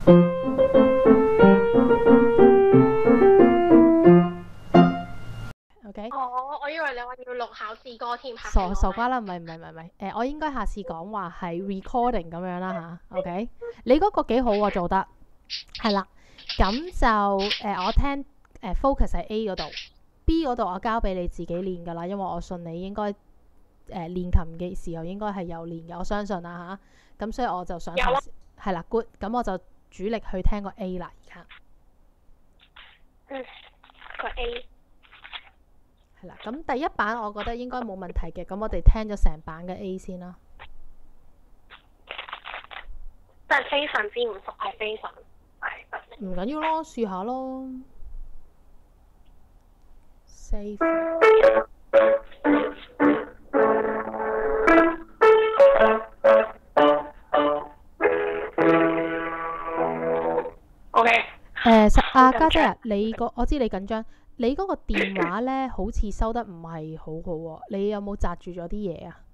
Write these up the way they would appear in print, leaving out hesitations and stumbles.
OK。 哦，我以為你話要錄考試歌添， 傻瓜啦，唔係，我應該下次講話係 recording 咁樣啦吓 OK， 你嗰個幾好喎，做得係啦。咁就我聽focus 喺 A 嗰度 ，B 嗰度我交俾你自己練噶啦，因為我信你應該練琴嘅時候應該係有練嘅，我相信啦吓。咁所以我就想係啦 good， 咁我就主力去聽個 A 啦而家。 個 A。 係啦，咁第一版我覺得應該冇問題嘅，咁我哋聽咗成版嘅 A 先啦。 但係非常之唔熟，係非常唔緊要咯，試下咯。Save。 OK。 家姐啊，我知你緊張。你嗰個電話呢，好似收得唔係好好喎，你有冇擲住咗啲嘢啊？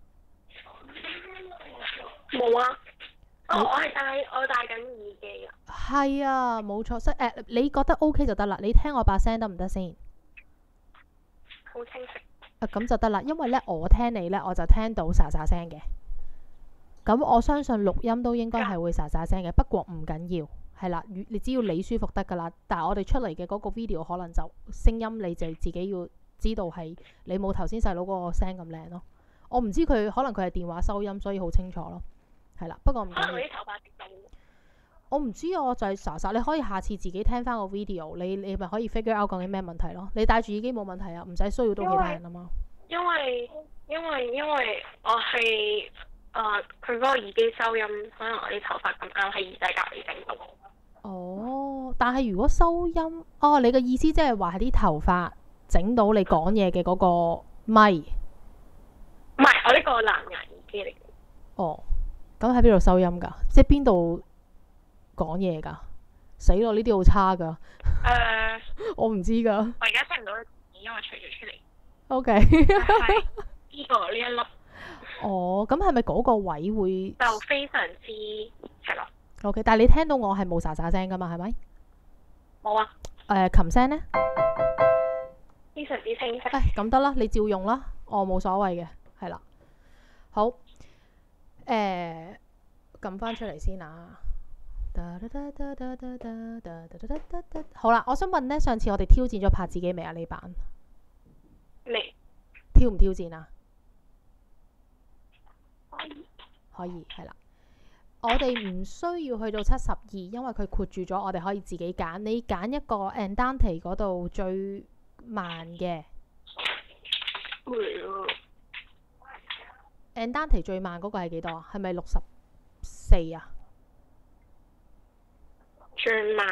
冇啊，我戴緊耳機啊。 係啊，冇錯，你覺得 OK 就得啦。你聽我把聲得唔得先？ 好清晰。 咁就得啦，因為呢，我聽你呢，我就聽到沙沙聲嘅。咁我相信錄音都應該係會沙沙聲嘅，不過唔緊要。係啦，你只要你舒服得㗎啦。但係我哋出嚟嘅嗰個 video 可能就聲音你就自己要知道係你冇頭先細佬嗰個聲咁靚咯。我唔知佢可能佢係電話收音，所以好清楚咯。係啦，不過唔緊要。 可能啲頭髮跌到。 我唔知啊，我就係查實。你可以下次自己聽翻個 video，你咪可以 figure out 究竟咩問題咯。你戴住耳機冇問題啊，唔使騷擾到其他人啊嘛。因為我係佢嗰個耳機收音，可能我啲頭髮咁啱喺耳仔隔離整到。 哦，但係如果收音，你嘅意思即係話係啲頭髮整到你講嘢嘅嗰個咪？ 唔係，我呢個藍牙耳機嚟嘅。 哦，咁喺邊度收音㗎？即係邊度講嘢㗎？死咯！呢啲好差㗎。我唔知㗎。 我而家聽唔到，因為除咗出嚟。 OK。 呢個呢一粒。 哦，咁係咪嗰個位會就非常之係咯。 OK， 但係你聽到我係冇沙沙聲噶嘛？係咪？ 冇啊。 琴聲呢？ 非常之清晰。 咁得啦，你照用啦，我冇所謂嘅，係啦。好，撳翻出嚟先啊！好啦，我想問呢，上次我哋挑戰咗拍自己未啊？呢版未。 挑唔挑戰啊？可以，係啦。我哋唔需要去到72，因為佢括住咗，我哋可以自己揀。你揀一個 Andante 嗰度最慢嘅。Andante 最慢嗰個係幾多啊？係咪64啊？ 最慢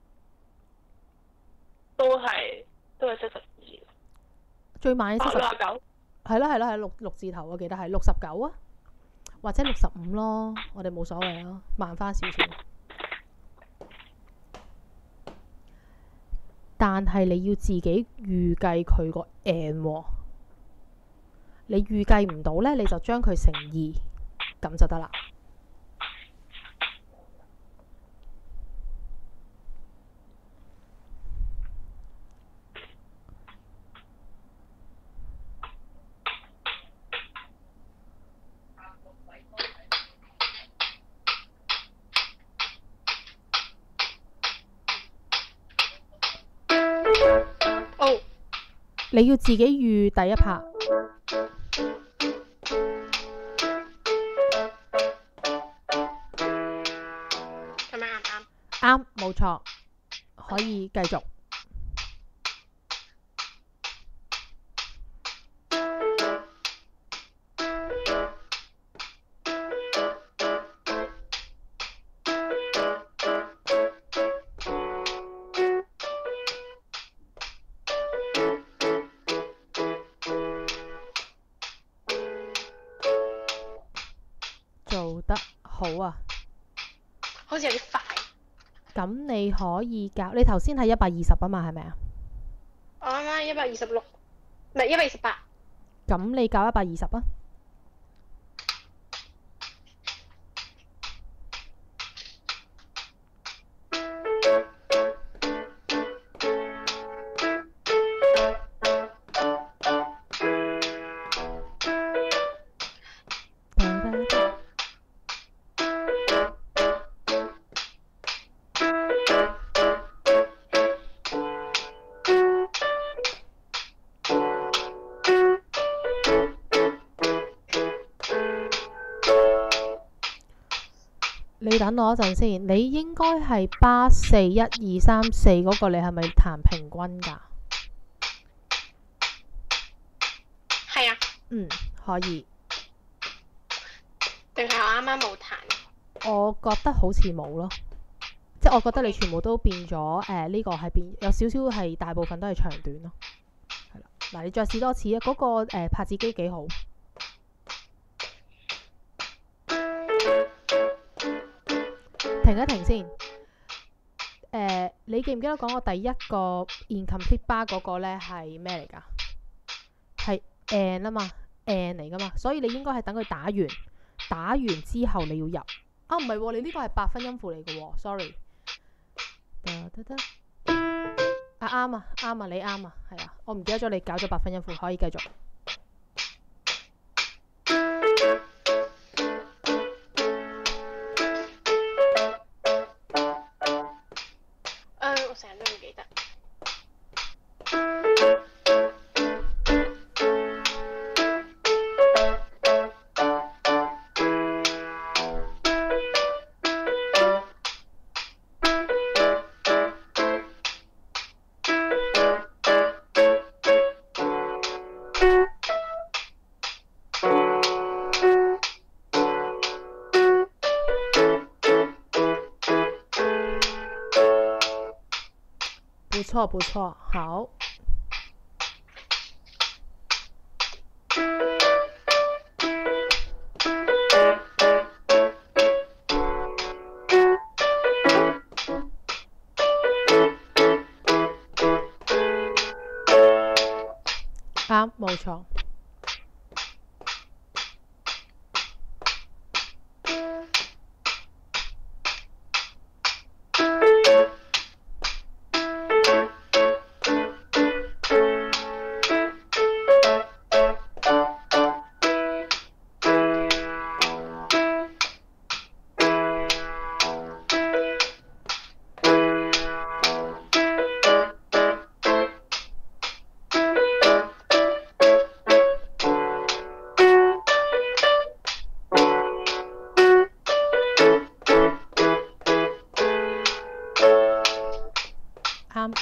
都係72。 最慢嘅 69。係六字頭，我記得係69啊。或者65咯，我哋冇所謂咯，慢翻少少。但係你要自己預計佢個 n 喎，你預計唔到呢，你就將佢乘2，咁就得啦。你要自己預第一拍。 咁樣啱唔啱？ 啱，冇錯，可以繼續。做得好啊！ 好似有啲快。 咁你可以教，你頭先係120啊嘛，係咪啊？ 我啱啱126，唔係128。 咁你教120啊？ 你等我一陣先，你應該係巴4 1 2 3 4嗰個，你係咪彈平均㗎？ 係啊。 可以。 定係我啱啱冇彈？ 我覺得好似冇咯，即係我覺得你全部都變咗呢個係變有少少係大部分都係長短咯。係啦，嗱你再試多次啊！嗰個拍子機幾好。停一停先。你記唔記得講我第一個 incomplete bar 嗰個呢係咩嚟㗎？係 and 啊嘛 ，and 嚟㗎嘛，所以你應該係等佢打完之後你要入。啊，唔係喎，你呢個係8分音符嚟嘅喎 ，sorry。啱啊，你啱啊，係啊，我唔記得咗你搞咗8分音符，可以繼續。 我成日都唔記得。 不錯，好。啱，冇錯。啱。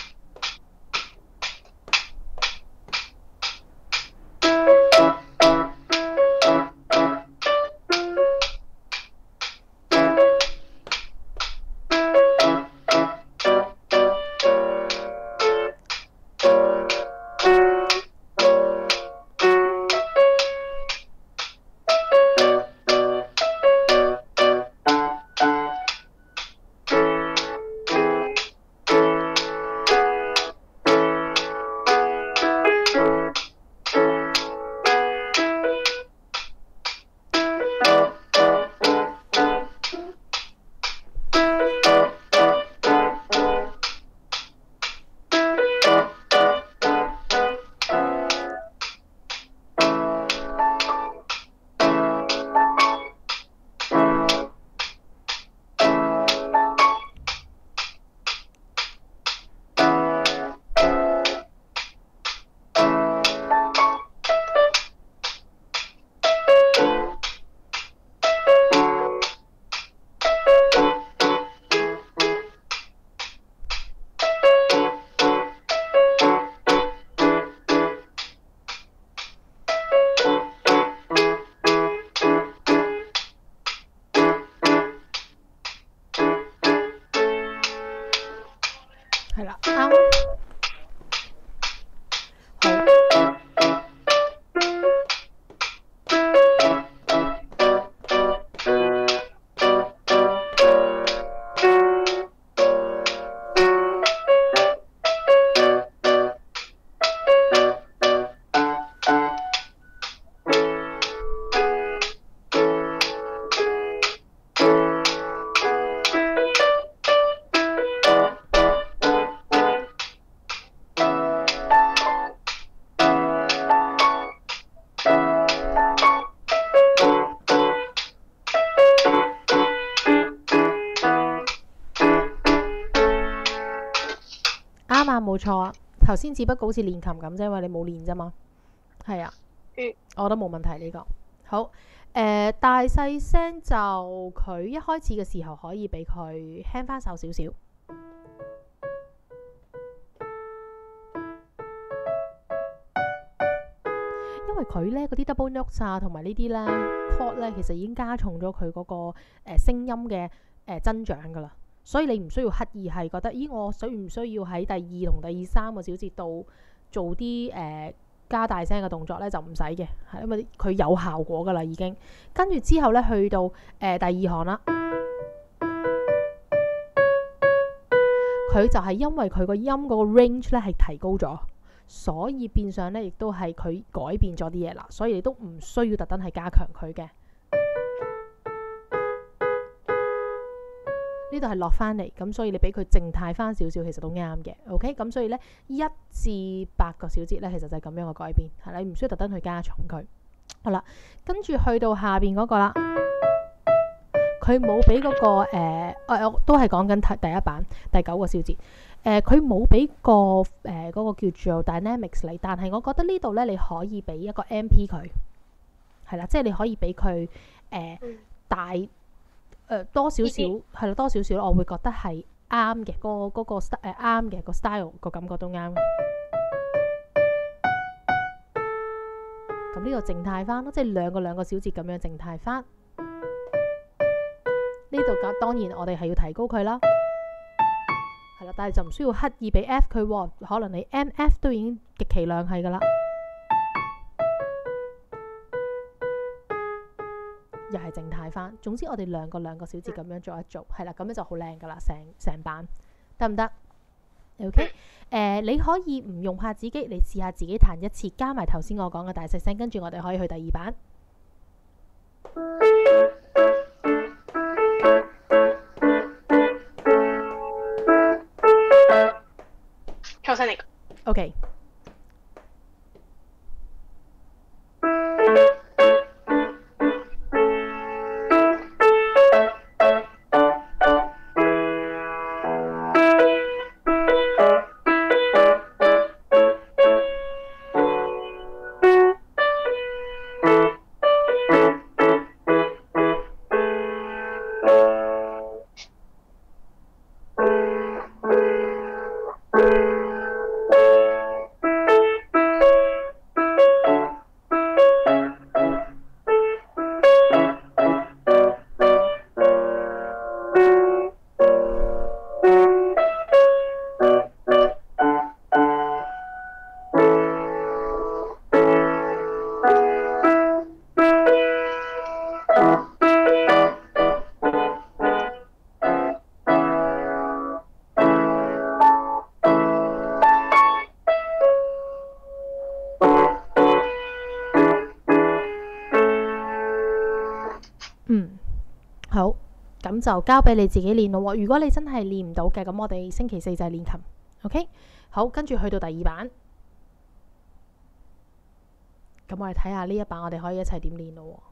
係啦，啱。啱啊，冇錯啊。頭先只不過好似練琴咁啫，因為你冇練啫嘛。係啊，我覺得冇問題呢個。 好，大細聲就佢一開始嘅時候可以俾佢輕翻手少少，因為佢咧嗰啲 double notes 啊，同埋呢啲咧 chord 咧，其實已經加重咗佢嗰個聲音嘅增長噶啦，所以你唔需要刻意係覺得，咦，我需唔需要喺第二同第三個小節度做啲加大聲嘅動作咧？就唔使嘅，係因為佢有效果噶啦已經。跟住之後咧，去到第二行啦，佢就係因為佢個音嗰個 range 咧係提高咗，所以變相咧亦都係佢改變咗啲嘢啦，所以你都唔需要特登係加強佢嘅。呢度係落翻嚟，咁所以你俾佢靜態翻少少，其實都啱嘅。OK， 咁所以呢，1至8個小節呢，其實就係咁樣嘅改變，係你唔需要特登去加重佢。好啦，跟住去到下邊嗰個啦，佢冇俾嗰個我都係講緊第一版第9個小節。佢冇俾個嗰個叫做 dynamics 你，但係我覺得呢度呢，你可以俾一個 MP 佢，係啦，即係你可以俾佢大。多少少係咯，多少少我會覺得係啱嘅，嗰個啱嘅個 style 個感覺都啱。咁呢度靜態翻咯，即係兩個小節咁樣靜態翻。呢度當然我哋係要提高佢啦，係啦，但係就唔需要刻意俾 F 佢喎，可能你 MF 都已經極其量係噶啦。又係靜態翻，總之我哋兩個小節咁樣做一做，係啦，咁樣就好靚噶啦，成版得唔得 ？OK，你可以唔用拍子機，你試下自己彈一次，加埋頭先我講嘅大細聲，跟住我哋可以去第2版。 抽身嚟。 OK。好，咁就交俾你自己練咯。如果你真係練唔到嘅，咁我哋星期4就係練琴。OK， 好，跟住去到第2版，咁我哋睇下呢一版我哋可以一齊點練咯。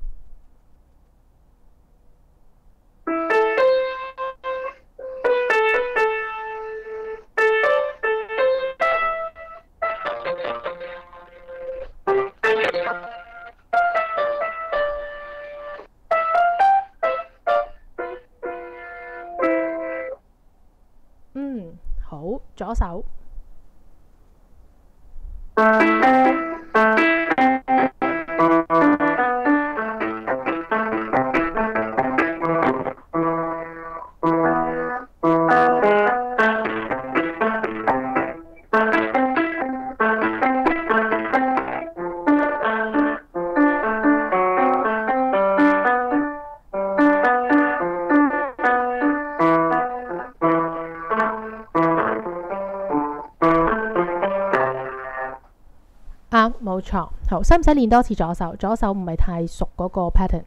好，左手。啱，冇錯。好，使唔使練多次左手？左手唔係太熟嗰個 pattern。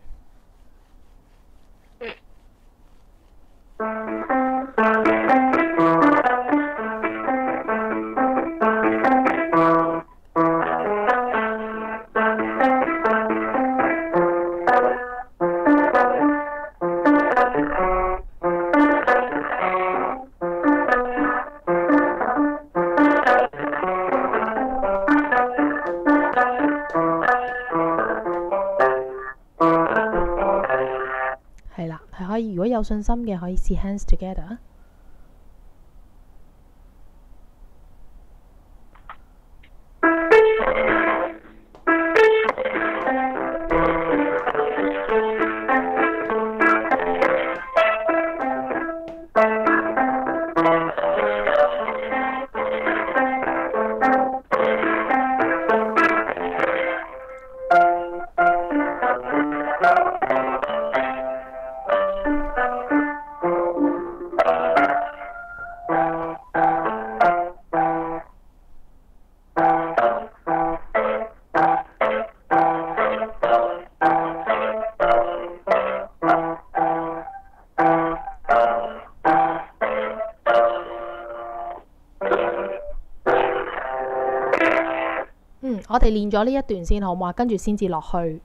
有信心嘅可以試 hands together。我哋練咗呢一段先好嘛，跟住先至落去。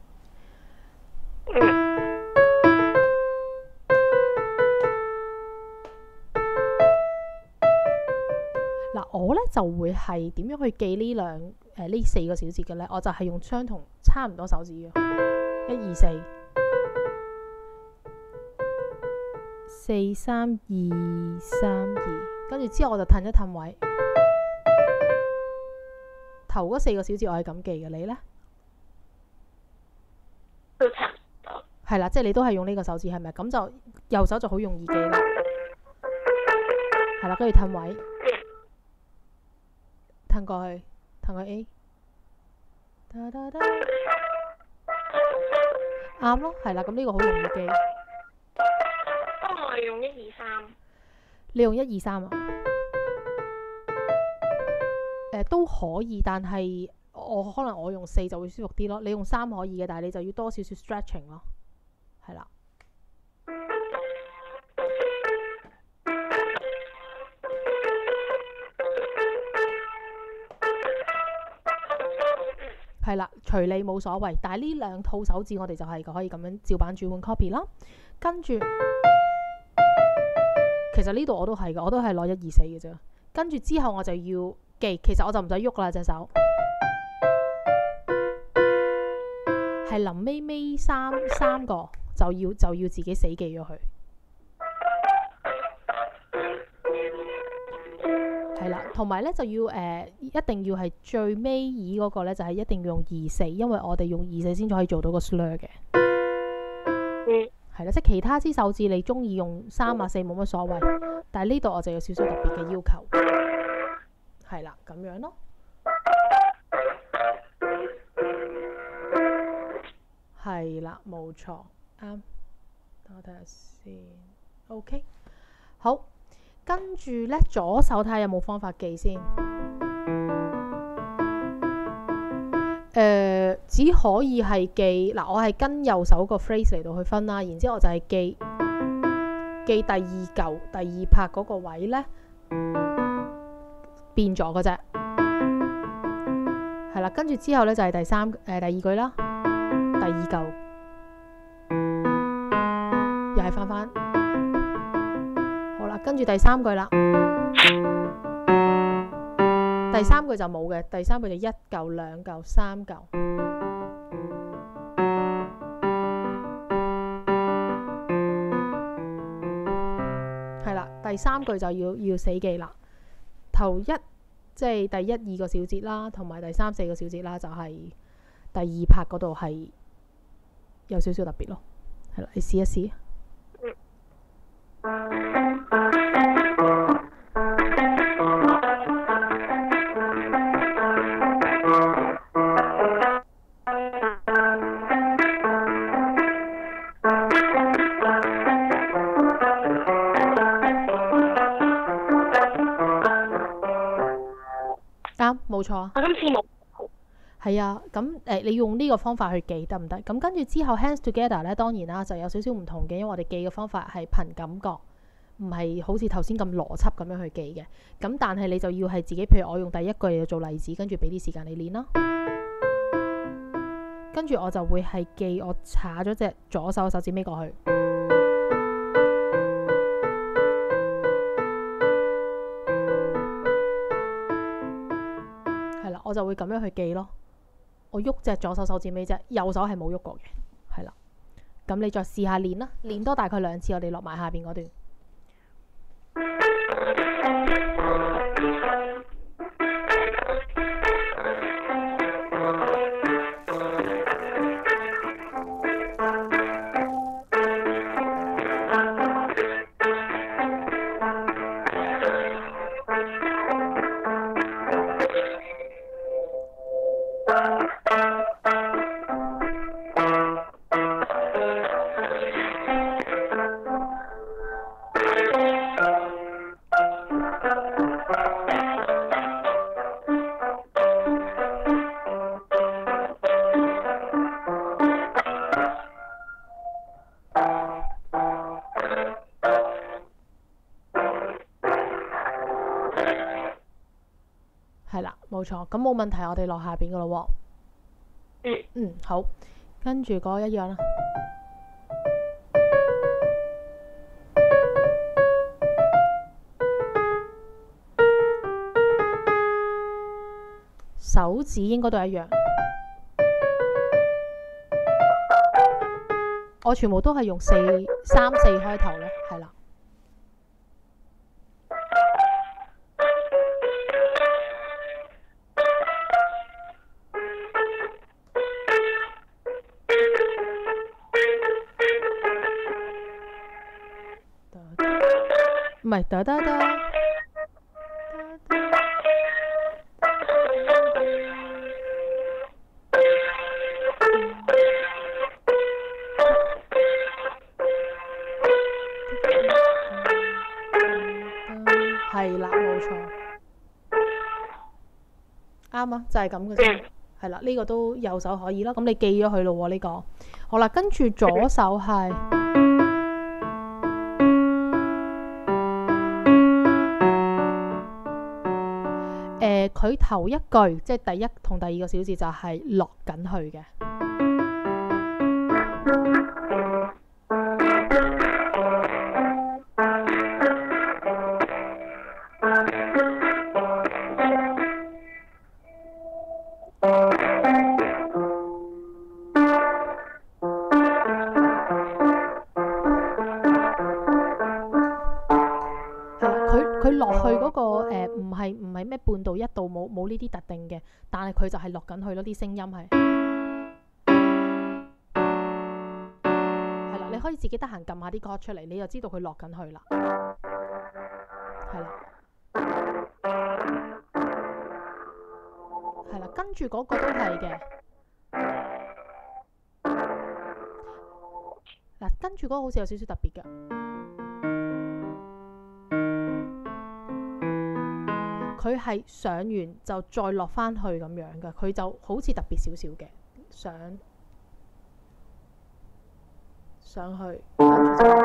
嗱，我呢就會係點樣去記呢呢4個小節嘅呢？我就係用相同差唔多手指嘅，1 2 4 4 3 2 3 2，跟住之後我就褪一褪位。頭嗰4個小節我係咁記嘅，你呢？ 都差唔多。 係啦，即係你都係用呢個手指係咪？咁就右手就好容易記啦。係啦，跟住褪位，褪過去，褪去 A， 啱咯，係啦，咁呢個好容易記。 我用1 2 3。 你用1 2 3啊？都可以，但係可能我用4就會舒服啲咯。你用3可以嘅，但係你就要多少少 stretching 咯，係啦。係啦，隨你冇所謂。但係呢2套手指我哋就係可以咁樣照版轉換 copy 啦。跟住，其實呢度我都係嘅，我都係攞1 2 4嘅啫。跟住之後我就要記，其實我就唔使喐啦隻手，係臨尾三個就要自己死記咗佢，係啦，同埋呢就要一定要係最尾嗰個呢，就係一定要用2 4，因為我哋用2 4先可以做到個 slur 嘅，係啦，即係其他支手指你中意用3啊4冇乜所謂，但係呢度我就有少少特別嘅要求。係啦，咁樣咯，係啦，冇錯，啱。等我睇下先 ，OK， 好，跟住呢，左手睇下有冇方法記先。只可以係記嗱，我係跟右手個 phrase 嚟到去分啦，然之後我就係記第2嚿第2拍嗰個位呢。變咗嘅啫，係啦，跟住之後呢，就係第二句啦，第2嚿又係翻，好啦，跟住第3句啦，第3句就冇嘅，第3句就1嚿2嚿3嚿，係啦，第3句就要死記啦。頭1即係第1 2個小節啦，同埋第3 4個小節啦，就係第2拍嗰度係有少少特別咯，係啦，你試一試。冇錯， 我今次冇。 係啊，咁你用呢個方法去記得唔得？咁跟住之後 hands together 呢，當然啦，就有少少唔同嘅，因為我哋記嘅方法係憑感覺，唔係好似頭先咁邏輯咁樣去記嘅。咁但係你就要係自己，譬如我用第1句嚟做例子，跟住俾啲時間你練啦。跟住我就會係記我叉咗隻左手手指尾過去。我就會咁樣去記咯，我喐隻左手手指尾啫，右手係冇喐過嘅，係啦。 咁你再試下練啦，練多大概2次，我哋落埋下邊嗰段。係啦，冇錯，咁冇問題，我哋落下邊噶咯喎。好，跟住嗰一樣啦。手指應該都係一樣，我全部都係用3、4開頭咯，係啦。唔係得，係啦，冇錯，啱啊，就係咁嘅啫。係啦，呢個都右手可以啦，咁你記咗佢咯喎，呢個好啦，跟住左手係。佢頭一句即係第一同第二個小節就係落緊去嘅。佢落去嗰個唔係咩半度一度，冇呢啲特定嘅，但係佢就係落緊去咯，啲聲音係啦，你可以自己得閒撳下啲歌出嚟，你就知道佢落緊去啦，係啦，跟住嗰個都係嘅，嗱，跟住嗰個好似有少少特別嘅。佢係上完就再落返去咁樣嘅，佢就好似特別少少嘅，上去，跟住就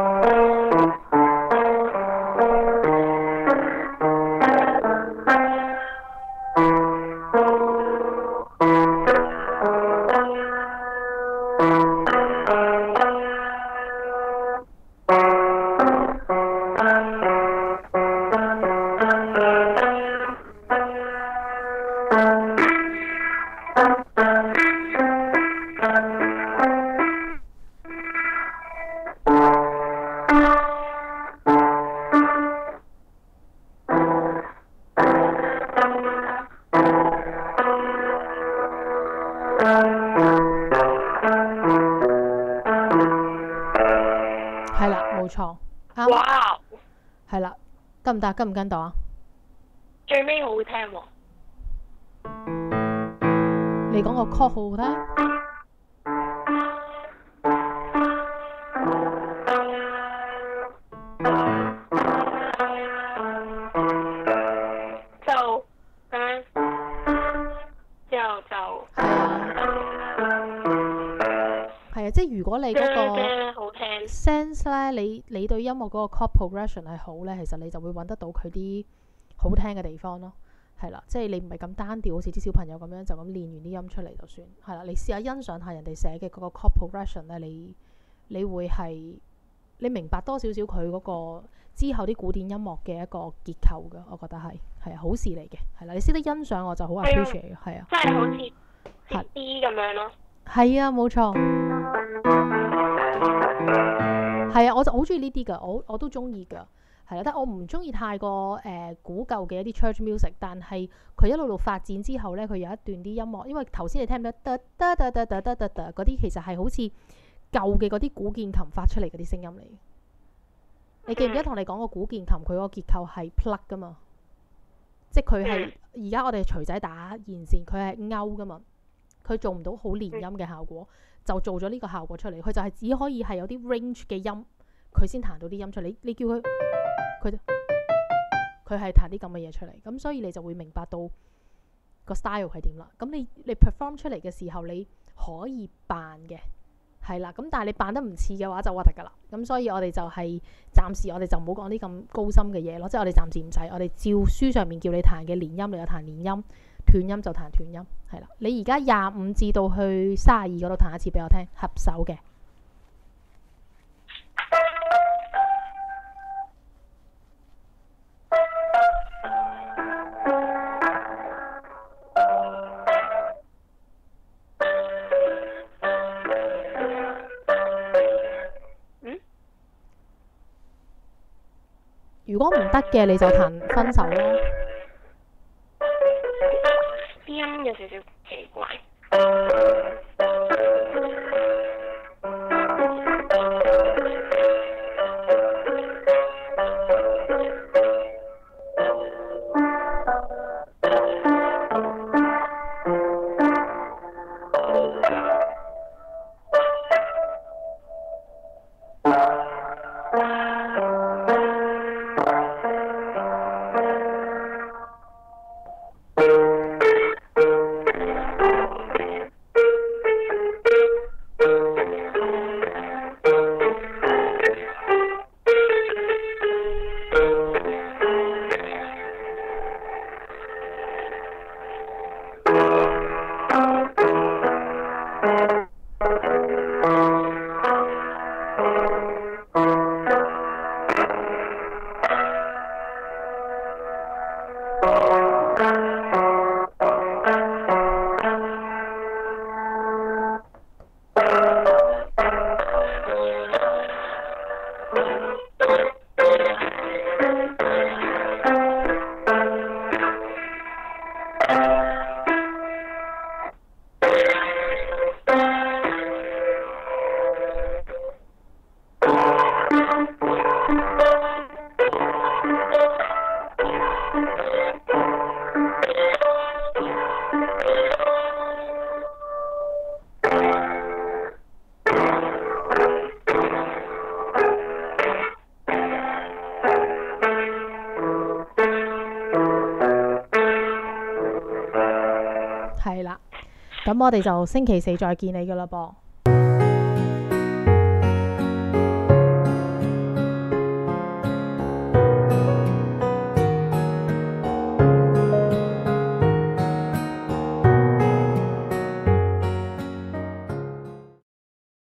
係啦，冇錯，啱。 哇！ 係啦，跟唔得？跟唔跟到啊？ 最尾好好聽喎。 你講個 call 好好聽。 就咁樣，之後就係啊，即係如果你嗰個好聽 sense 咧，你對音樂嗰個 chord progression 係好咧，其實你就會揾得到佢啲好聽嘅地方咯。係啦，即係你唔係咁單調，好似啲小朋友咁樣就咁練完啲音出嚟就算。係啦，你試下欣賞下人哋寫嘅嗰個 chord progression 咧，你會係你明白多少少佢嗰個之後啲古典音樂嘅一個結構嘅，我覺得係好事嚟嘅。係啦，你識得欣賞我就好 appreciate 嘅，係啊， 即係好似 CD 咁樣咯。 係啊，冇錯。 係啊，我就好中意呢啲㗎，我都中意㗎，係啦，但係我唔中意太過古舊嘅一啲 church music，但係佢一路發展之後咧，佢有一段啲音樂，因為頭先你聽唔到嗰啲，其實係好似舊嘅嗰啲古鍵琴發出嚟嗰啲聲音嚟。你記唔記得同你講過古鍵琴佢個結構係 plug 㗎嘛？即係佢係而家我哋錘仔打弦線，佢係勾㗎嘛，佢做唔到好連音嘅效果，就做咗呢個效果出嚟。佢就係只可以係有啲 range 嘅音，佢先彈到啲音出嚟。你叫佢，佢係彈啲咁嘅嘢出嚟。咁所以你就會明白到個 style 係點啦。咁你 perform 出嚟嘅時候，你可以扮嘅。係啦，咁但係你扮得唔似嘅話就核突㗎啦。咁所以我哋就係暫時我哋就唔好講啲咁高深嘅嘢咯。即係我哋暫時唔使，我哋照書上面叫你彈嘅連音，你就彈連音；斷音就彈斷音。係啦，你而家25至到去32嗰度彈一次俾我聽，合手嘅。如果唔得嘅，你就彈分手咯。 啲音有少少奇怪。係啦，咁我哋就星期4再見你㗎啦噃。